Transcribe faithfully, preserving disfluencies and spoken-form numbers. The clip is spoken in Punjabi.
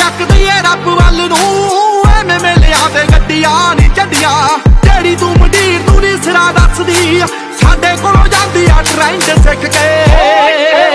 ਚੱਕ ਦਈਏ ਰੱਬ ਵੱਲ ਨੂੰ ਐਵੇਂ ਮੇਲਿਆਂ ਤੇ ਗੱਡੀਆਂ ਨੀ ਚੱਡੀਆਂ ਜਿਹੜੀ ਤੂੰ ਮੰਡੀਰ ਤੂੰ ਨੀ ਸਿਰਾ ਦੱਸਦੀ ਸਾਡੇ ਕੋਲੋਂ ਜਾਂਦੀ ਆ ਟ੍ਰੈਂਡ ਸਿੱਖ ਕੇ।